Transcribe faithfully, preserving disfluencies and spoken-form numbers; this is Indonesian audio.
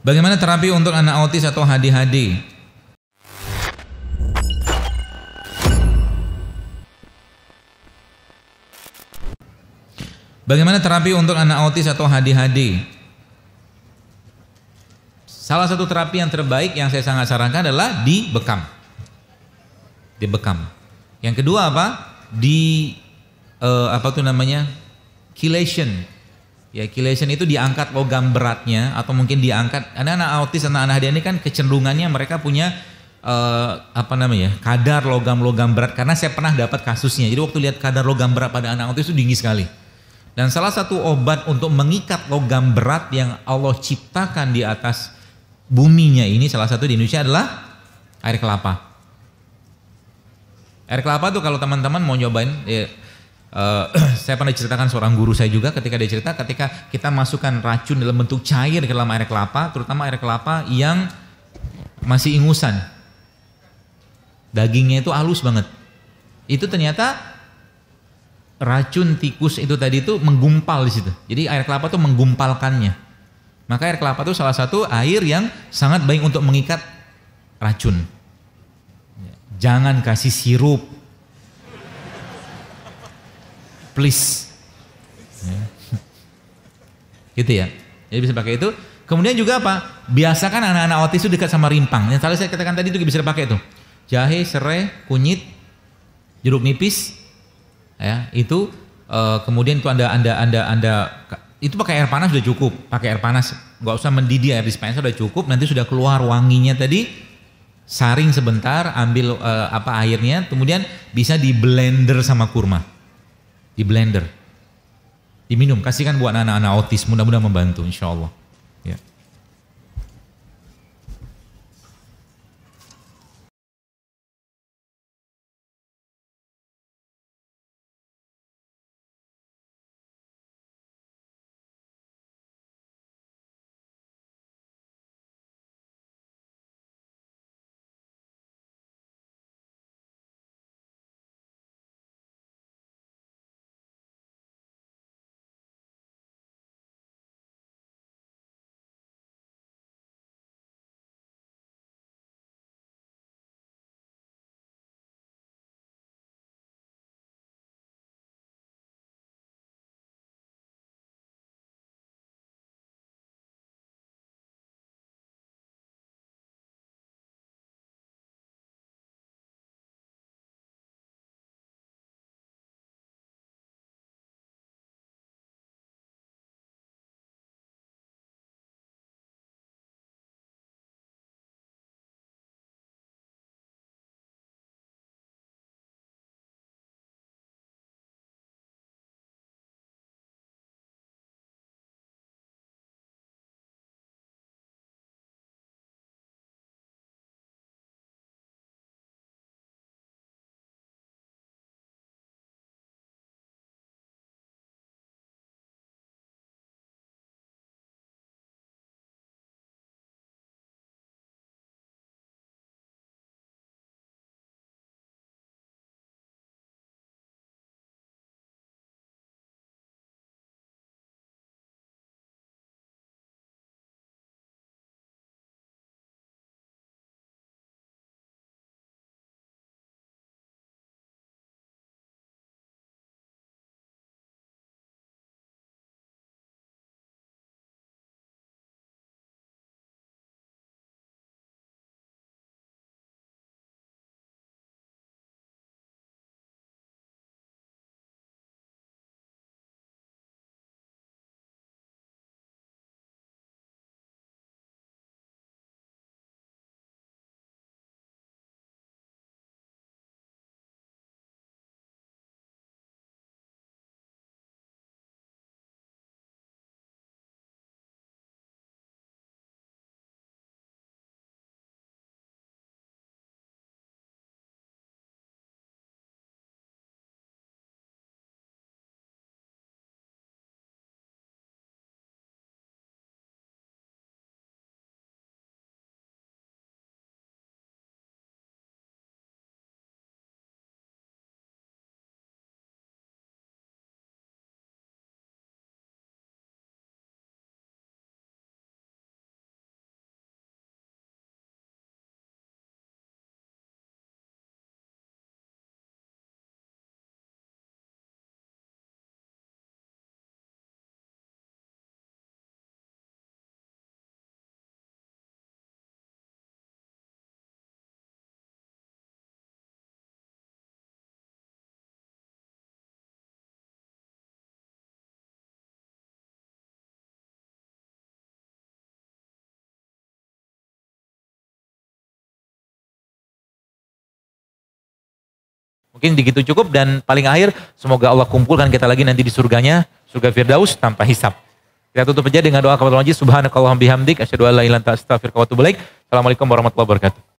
Bagaimana terapi untuk anak autis atau A D H D? Bagaimana terapi untuk anak autis atau A D H D? Salah satu terapi yang terbaik yang saya sangat sarankan adalah dibekam. Dibekam. Yang kedua apa? Di uh, apa tuh namanya? Chelation. Ya, chelation itu diangkat logam beratnya atau mungkin diangkat. Anak-anak autis, anak-anak A D H D ini kan kecenderungannya mereka punya uh, apa namanya? Kadar logam-logam berat, karena saya pernah dapat kasusnya. Jadi waktu lihat kadar logam berat pada anak autis itu tinggi sekali. Dan salah satu obat untuk mengikat logam berat yang Allah ciptakan di atas buminya ini, salah satu di Indonesia adalah air kelapa. Air kelapa tuh kalau teman-teman mau nyobain, ya, uh, saya pernah ceritakan seorang guru saya juga ketika dia cerita, ketika kita masukkan racun dalam bentuk cair ke dalam air kelapa, terutama air kelapa yang masih ingusan, dagingnya itu halus banget, itu ternyata racun tikus itu tadi itu menggumpal di situ. Jadi air kelapa itu menggumpalkannya. Maka air kelapa itu salah satu air yang sangat baik untuk mengikat racun. Jangan kasih sirup, please. Gitu ya. Jadi bisa pakai itu. Kemudian juga apa? Biasakan anak-anak autis itu dekat sama rimpang. Yang tadi saya katakan tadi itu bisa dipakai tuh. Jahe, serai, kunyit, jeruk nipis. Ya, itu uh, kemudian itu anda anda anda anda itu pakai air panas sudah cukup, pakai air panas, nggak usah mendidih, air dispenser sudah cukup. Nanti sudah keluar wanginya tadi, saring sebentar, ambil uh, apa airnya, kemudian bisa di blender sama kurma, di blender, diminum, kasihkan buat anak-anak autis, mudah-mudahan membantu, insya Allah. Ya. Mungkin begitu cukup dan paling akhir semoga Allah kumpulkan kita lagi nanti di surganya, surga Firdaus tanpa hisab. Kita tutup aja dengan doa kepada Allah. Subhanakallahumma bihamdik asyhadu an la ilaha illa anta astaghfiruka wa atubu ilaik. Assalamualaikum warahmatullahi wabarakatuh.